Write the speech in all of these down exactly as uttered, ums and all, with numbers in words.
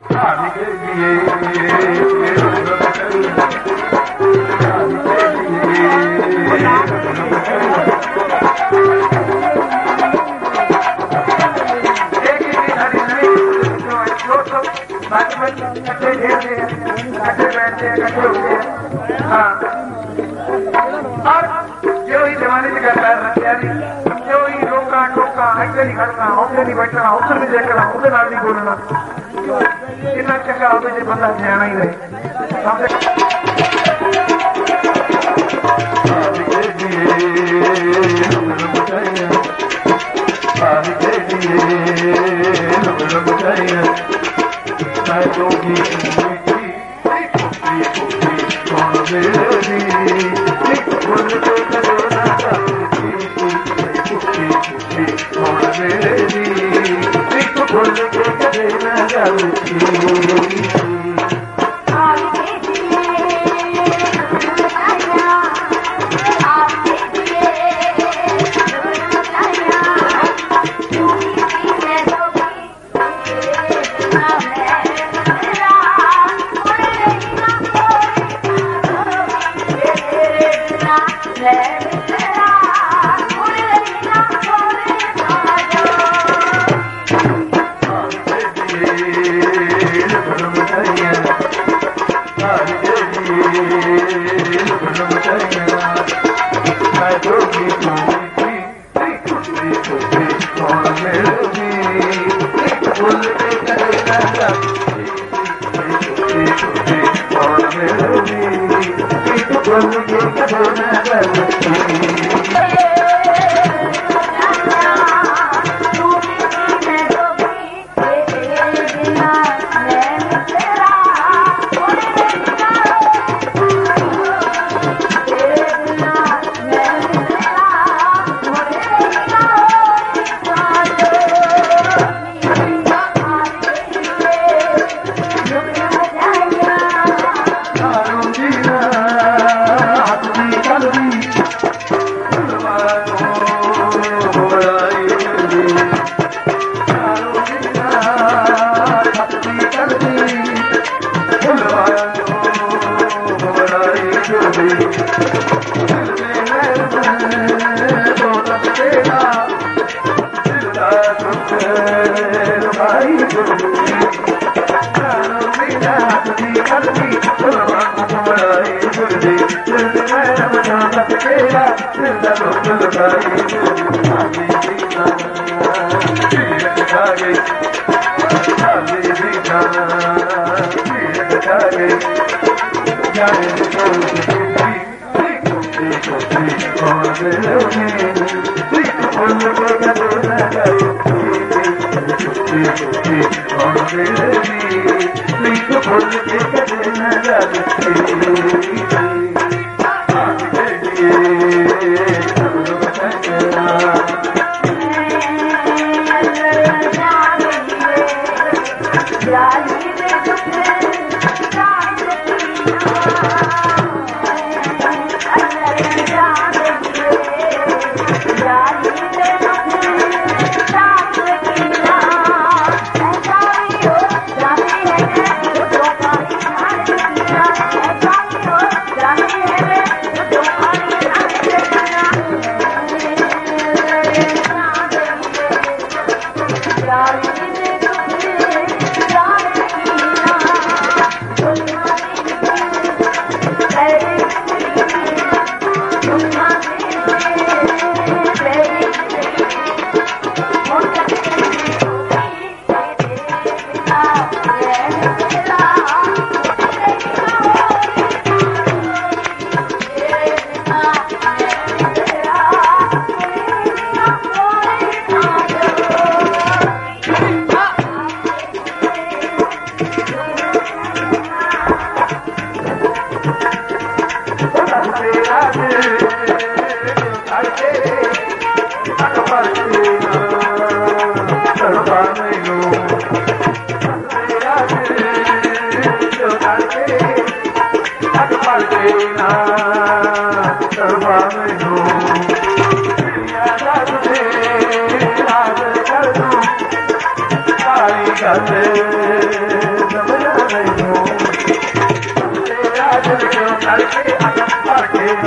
Thank you.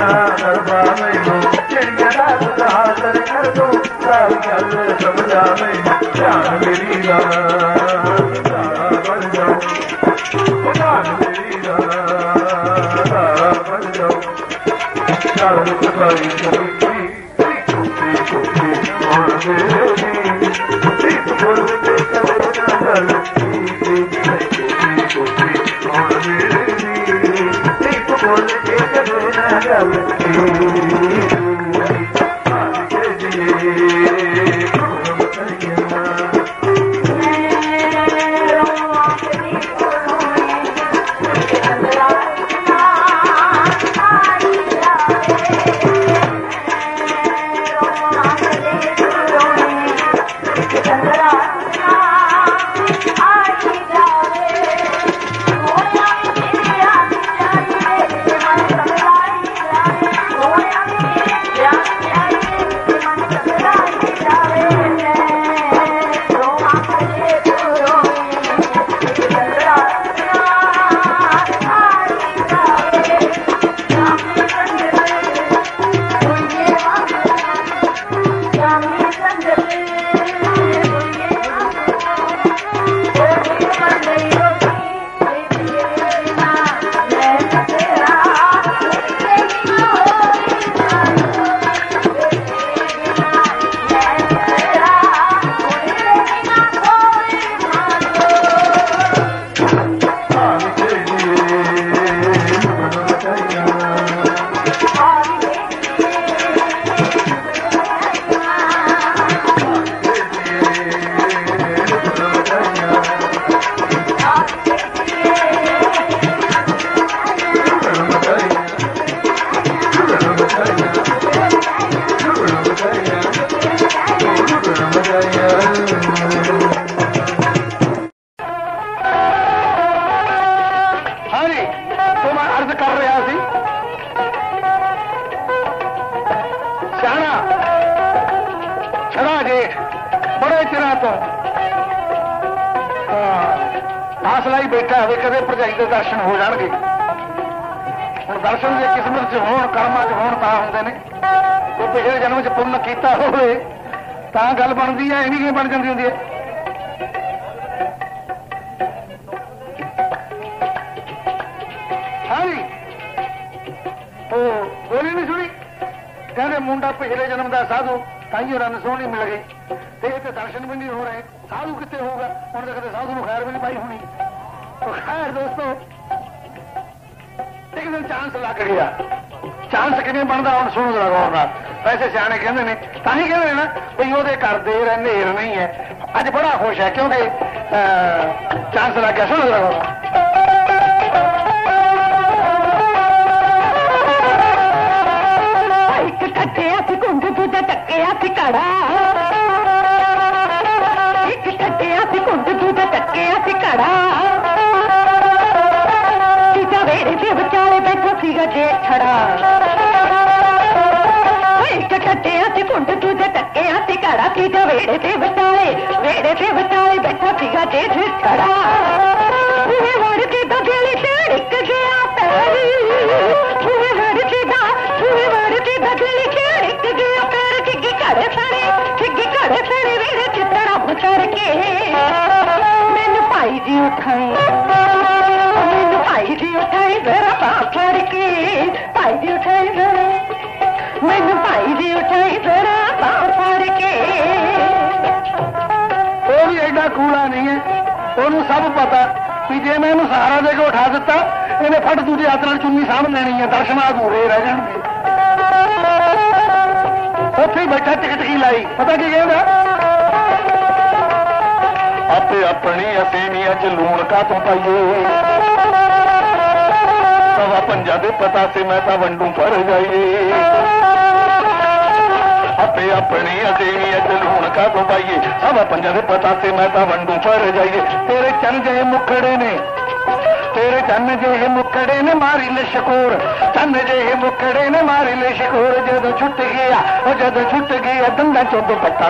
करवा मैनू चिड़िया दा खुदा हासिल कर दो सारी गल समझा मैनू ध्यान मेरी दा बन जाओ ध्यान मेरी दा बन जाओ चल खुदाई चली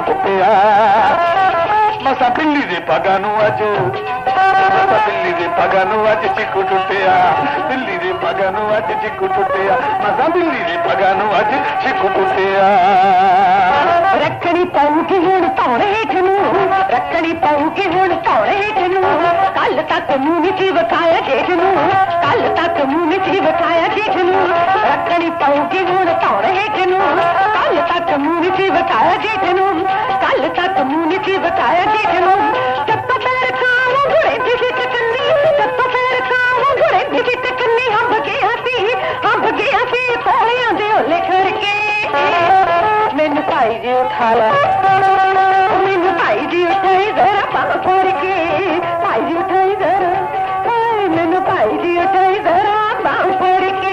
मसा बिल्ली दे पगा नू अज मसा बिल्ली दे पग ਪੱਗਾਂ ਨੂੰ ਅੱਜ ਚਿੱਕੂ ਟੁੱਟਿਆ ਬਿੱਲੀ ਦੇ ਪੱਗਾਂ ਨੂੰ ਅੱਜ ਚਿੱਕੂ ਟੁੱਟਿਆ ਮਸਾਂ ਬਿੱਲੀ ਦੇ ਪੱਗਾਂ ਨੂੰ ਅੱਜ ਚਿੱਕੂ ਟੁੱਟਿਆ ਰੱਖਣੀ ਪਊਗੀ ਹੁਣ ਧੌਣੇ ਹੇਠ ਨੂੰ ਰੱਖਣੀ ਪਊਗੀ ਹੁਣ ਧੌਣੇ ਹੇਠ ਨੂੰ ਕੱਲ ਤੱਕ ਮੂੰਹ ਨਹੀਂ ਵਿਖਾਇਆ ਜੇਠ ਨੂੰ ਕੱਲ ਤੱਕ ਮੂੰਹ ਨਹੀਂ ਵਿਖਾਇਆ ਜੇਠ ਨੂੰ ਰੱਖਣੀ ਪਊਗੀ ਹੁਣ ਧੌਣੇ ਹੇਠ ਨੂੰ ਕੱਲ ਤੱਕ ਮੂੰਹ ਨਹੀਂ ਵਿਖਾਇਆ ਜੇਠ ਨੂੰ ਕੱਲ ਤੱਕ ਮੂੰਹ ਨਹੀਂ ਵਿਖਾਇਆ ਜੇਠ ਨੂੰ ਚੱਪ ਪੈਰ ਖਾਵਾਂ ਘੁੜੇ ਦੀ ਸਿੱਟ ਕੰਨੀ ਚੱਪ ਪੈਰ ਖਾਵਾਂ ਘੁੜੇ ਦੀ ਸਿੱਟ ਕੰਨੀ ਹੰਬ ਗਿਆ ਸੀ ਹੰਬ ਗਿਆ ਸੀ ਕੋਲਿਆਂ ਦੇ ਓਲੇ ਕਰਕੇ ਮੈਨੂੰ ਭਾਈ ਜੀ ਉਠਾ ਲਾ ਮੈਨੂੰ ਭਾਈ ਜੀ ਉਠਾਈ ਜ਼ਰਾ ਬਾਂਹ ਫੜ ਕੇ ਭਾਈ ਜੀ ਉਠਾਈ ਜ਼ਰਾ ਮੈਨੂੰ ਭਾਈ ਜੀ ਉਠਾਈ ਜ਼ਰਾ ਬਾਂਹ ਫੜ ਕੇ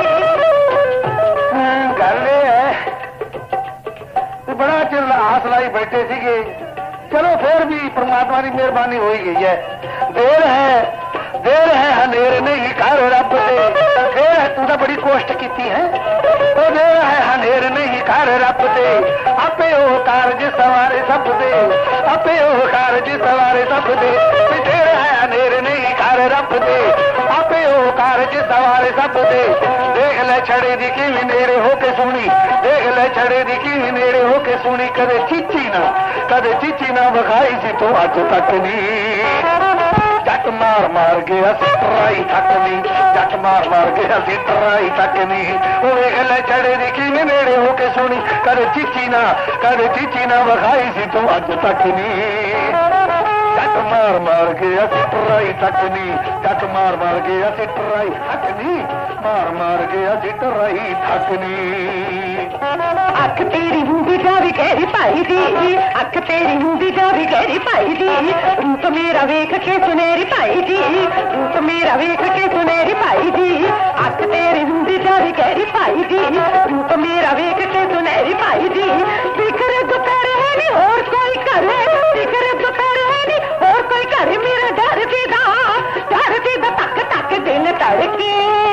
ਗੱਲ ਇਹ ਹੈ ਤੇ ਬੜਾ ਚਿਰ ਆਸ ਲਾਈ ਬੈਠੇ ਸੀਗੇ ਚਲੋ ਫਿਰ ਵੀ ਪ੍ਰਮਾਤਮਾ ਦੀ ਮਿਹਰਬਾਨੀ ਹੋਈ ਗਈ ਹੈ ਦੇਰ ਹੈ ਦੇਰ ਹੈ ਹਨੇਰ ਨਹੀਂ ਕਰ ਰੱਬ ਤੇ ਦੇਰ ਹੈ ਤੂੰ ਤਾਂ ਬੜੀ ਕੋਸ਼ਟ ਕੀਤੀ ਹੈ ਉਹ ਦੇਰ ਹੈ ਹਨੇਰ ਨਹੀਂ ਕਰ ਰੱਬ ਤੇ ਆਪੇ ਉਹ ਕਾਰਜ ਸਵਾਰੇ ਸਭ ਦੇ ਆਪੇ ਉਹ ਕਾਰਜ ਸਵਾਰੇ ਸਭ ਦੇ ਦੇਰ ਹੈ ਹਨੇਰ ਨਹੀਂ ਕਰ ਰੱਬ ਤੇ ਆਪੇ ਉਹ ਕਾਰਜ ਸਵਾਰੇ ਸਭ ਦੇ ਦੇਖ ਲੈ ਛੜੇ ਦੀ ਕਿਵੇਂ ਨੇੜੇ ਹੋ ਕੇ ਸੁਣੀ ਦੇਖ ਲੈ ਛੜੇ ਦੀ ਕਿਵੇਂ ਨੇੜੇ ਹੋ ਕੇ ਸੁਣੀ ਕਦੇ ਚੀਚੀ ਨਾ ਕਦੇ ਚੀਚੀ ਨਾ ਵਿਖਾਈ ਸੀ ਤੂੰ ਅੱਜ ਤੱਕ ਨਹੀਂ ਜੱਟ ਮਾਰ ਮਾਰ ਕੇ ਅਸੀਂ ਟਰਾਈ ਤੱਕ ਨਹੀਂ ਜੱਟ ਮਾਰ ਮਾਰ ਕੇ ਅਸੀਂ ਟਰਾਈ ਤੱਕ ਨਹੀਂ ਉਹ ਵੇਖ ਲੈ ਛੜੇ ਦੀ ਕਿਵੇਂ ਨੇੜੇ ਹੋ ਕੇ ਸੁਣੀ ਕਦੇ ਚੀਚੀ ਨਾ ਕਦੇ ਚੀਚੀ ਨਾ ਵਿਖਾਈ ਸੀ ਤੂੰ ਅੱਜ ਤੱਕ ਨਹੀਂ ਜੱਟ ਮਾਰ ਮਾਰ ਕੇ ਅਸੀਂ ਟਰਾਈ ਤੱਕ ਨਹੀਂ ਜੱਟ ਮਾਰ ਮਾਰ ਕੇ ਅਸੀਂ ਟਰਾਈ ਤੱਕ ਨਹੀਂ ਮਾਰ ਮਾਰ ਕੇ ਅਸੀਂ ਟਰਾਈ ਤੱਕ ਨਹੀਂ ਅੱਖ ਤੇਰੀ ਹੁੰਦੀ ਜਾਵੀ ਕਹਿਰੀ ਭਾਈ ਦੀ ਅੱਖ ਤੇਰੀ ਹੁੰਦੀ ਜਾਵੀ ਕਹਿਰੀ ਭਾਈ ਦੀ ਰੂਪ ਮੇਰਾ ਵੇਖ ਕੇ ਸੁਨਹਿਰੀ ਭਾਈ ਦੀ ਰੂਪ ਮੇਰਾ ਵੇਖ ਕੇ ਸੁਨਹਿਰੀ ਭਾਈ ਦੀ ਅੱਖ ਤੇਰੀ ਹੁੰਦੀ ਜਾਵੀ ਕਹਿਰੀ ਭਾਈ ਦੀ ਰੂਪ ਮੇਰਾ ਵੇਖ ਕੇ ਸੁਨਹਿਰੀ ਭਾਈ ਦੀ ਫਿਕਰ ਦੁਪਹਿਰ ਹੈ ਨੀ ਹੋਰ ਕੋਈ ਘਰ ਫਿਕਰ ਦੁਪਹਿਰ ਹੈ ਨੀ ਹੋਰ ਕੋਈ ਘਰ ਮੇਰਾ ਡਰ ਦੀ ਦਾ ਡਰ ਦੀ ਦਾ ਤੱਕ ਤੱਕ ਦਿਨ ਤੜਕੇ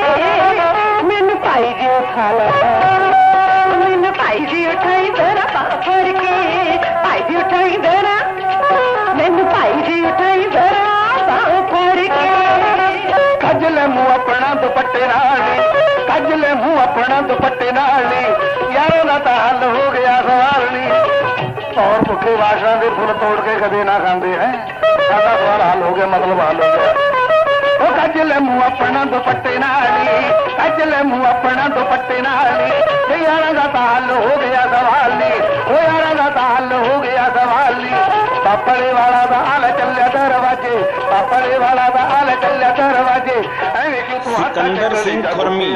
ਮੈਨੂੰ ਭਾਈ ਜੀ ਉਠਾ ਲਾ ਮੈਨੂੰ ਭਾਈ ਜੀ ਉਠਾਈ ਜ਼ਰਾ ਬਾਂਹ ਫੜ ਕੇ ਭਾਈ ਜੀ ਉਠਾਈ ਜ਼ਰਾ ਮੈਨੂੰ ਭਾਈ ਜੀ ਉਠਾਈ ਜ਼ਰਾ ਬਾਂਹ ਫੜ ਕੇ ਕੱਜ ਲੈ ਮੂੰਹ ਆਪਣਾ ਦੁਪੱਟੇ ਨਾਲ ਕੱਜ ਲੈ ਮੂੰਹ ਆਪਣਾ ਦੁਪੱਟੇ ਨਾਲ ਯਾਰਾਂ ਦਾ ਤਾਂ ਹੱਲ ਹੋ ਗਿਆ ਸਵਾਲ ਨਹੀਂ ਔਰ ਭੁੱਖੇ ਵਾਸ਼ਾਂ ਦੇ ਫੁੱਲ ਤੋੜ ਕੇ ਕਦੇ ਨਾ ਖਾਂਦੇ ਹੈ ਸਾਡਾ ਸਵਾਲ ਹੱਲ ਹੋ ਗਿਆ ਮਤਲਬ ਹੱਲ ਹੋ ਗਿਆ ਉਹ ਕੱਜ ਲੈ ਮੂੰਹ ਆਪਣਾ ਦੁਪੱਟੇ ਨਾਲ ਕੱਜ ਲੈ ਮੂੰਹ ਆਪਣਾ ਦੁਪੱਟੇ ਨਾਲ ਤੇ ਯਾਰਾਂ ਦਾ ਤਾਂ ਹੱਲ ਹੋ ਗਿਆ ਸਵਾਲ ਨਹੀਂ ਉਹ ਯਾਰਾਂ ਦਾ ਤਾਂ ਹੱਲ ਹੋ ਗਿਆ ਸਵਾਲ ਨਹੀਂ ਪਾਪੜੇ ਵਾਲਾ ਦਾ ਹਾਲ ਚੱਲਿਆ ਦਰਵਾਜੇ ਪਾਪੜੇ ਵਾਲਾ ਦਾ ਹਾਲ ਚੱਲਿਆ ਦਰਵਾਜੇ ਐਵੇਂ ਕਿ ਤੂੰ ਹੱਥ ਸਿਕੰਦਰ ਸਿੰਘ ਖੁਰਮੀ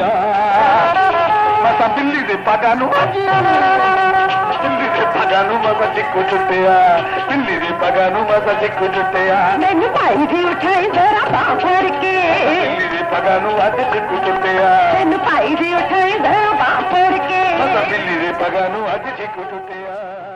ਮਸਾਂ ਬਿੱਲੀ ਦੇ ਪੱਗਾਂ ਨੂੰ ਬਿੱਲੀ ਦੇ ਪੱਗਾਂ ਨੂੰ ਮਸਾਂ ਚਿੱਕੂ ਟੁੱਟਿਆ ਬਿੱਲੀ ਦੇ ਪੱਗਾਂ ਨੂੰ ਮਸਾਂ ਚਿੱਕੂ ਟੁੱਟਿਆ ਮੈਨੂੰ ਭਾਈ ਜੀ ਉਠਾਈ ਜ਼ਰਾ ਬਾਂਹ ਫੜ ਕੇ ਬਿੱਲੀ ਦੇ ਪੱਗਾਂ ਨੂੰ ਅੱਜ ਚਿੱਕੂ ਟੁੱਟਿਆ ਮੈਨੂੰ ਭਾਈ ਜੀ ਉਠਾਈ ਜ਼ਰਾ ਬਾਂਹ ਫੜ ਕੇ ਮਸਾਂ ਬਿੱਲੀ ਦੇ ਪੱਗਾਂ ਨੂੰ ਅੱਜ ਚਿੱਕੂ ਟੁੱਟਿਆ